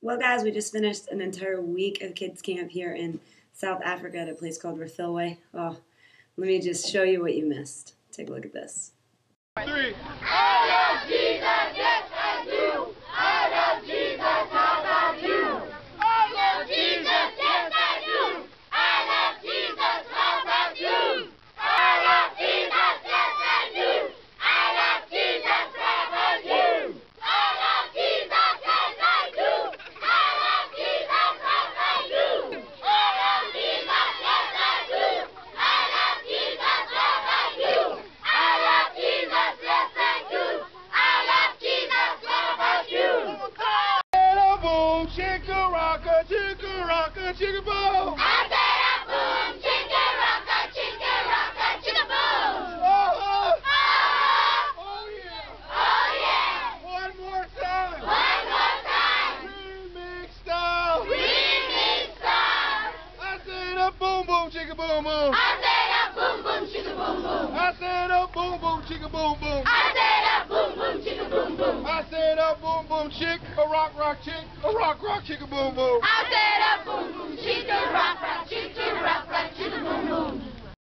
Well, guys, we just finished an entire week of kids camp here in South Africa at a place called Rathilway. Oh, let me just show you what you missed. Take a look at this. 3. I love Jesus, yes I do. I love Jesus, how about you? I love Jesus, yes I do. I love Jesus, how about you? I love Jesus, yes I do. I love Jesus, how about you? I love Jesus, yes I do. I love Jesus, how about you? I love Jesus, yes I do. I love Jesus, how about you? I love Jesus, yes I do. I love Jesus, how about you? Boom, chicka rocka, chicka boom. I said a boom, chicka rocka, chicka boom. Oh, Oh, oh yeah. oh yeah. One more time. One more time. Remix style. Remix style. I said a boom, boom, chicka boom, boom. I said a boom, boom, chicka boom, boom. I said a boom, boom, chicka boom, boom. I said a boom, boom, chicka boom, boom. I said a boom, boom, chick, a rock, chick, a rock, chicka boom, boom. I said a boom, boom, chicka rock, chicka boom, boom.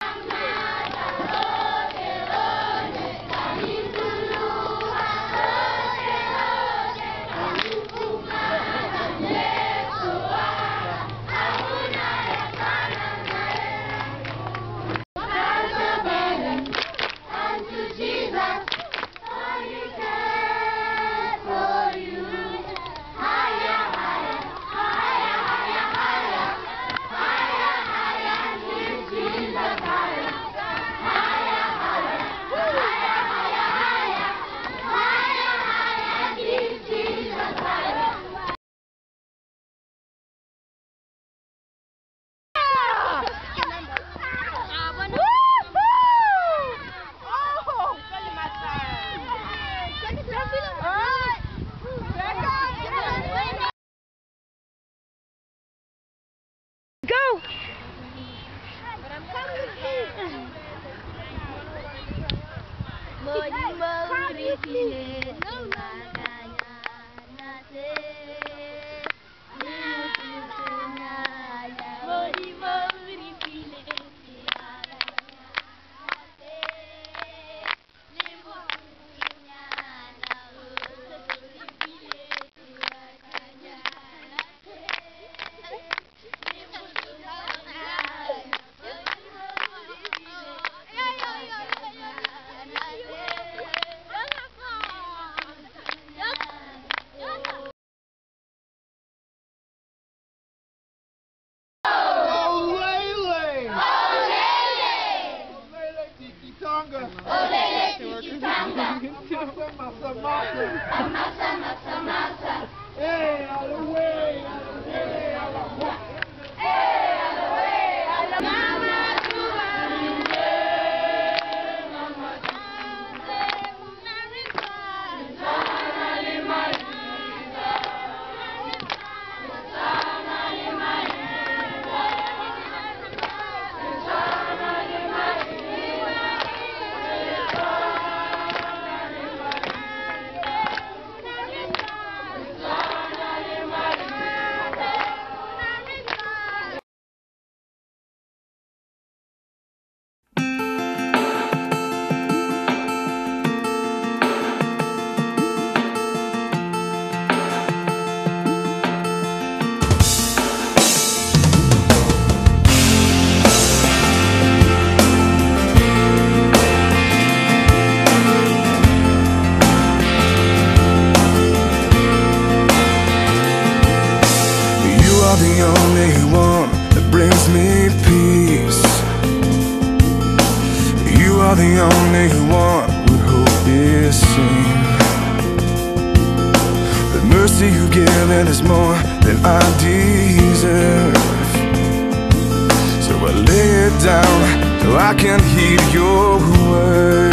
Go! Massa, massa, massa. Hey, out of the way, out of the way, out of the way. Hey, out of the way, out of the way. The only one that brings me peace. You are the only one where hope is seen. The mercy you've given is more than I deserve. So I lay it down so I can hear your word.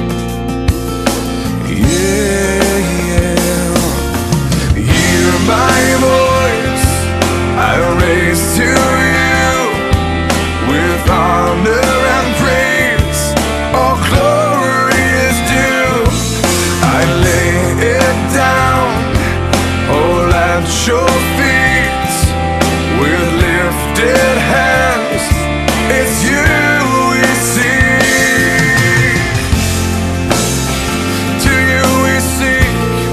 Yeah, yeah. Hear my voice, I raise to you with honor and praise. All glory is due. I lay it down, all at at your feet with lifted hands. It's you we see. To you we seek.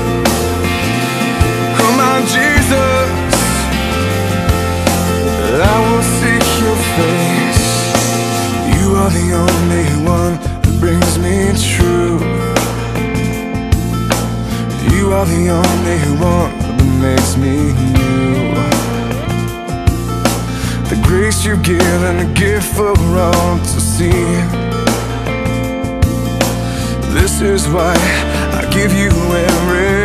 Come on, Jesus, I will seek your face. You are the only one that brings me true. You are the only one that makes me new. The grace you give and the gift for all to see. This is why I give you everything.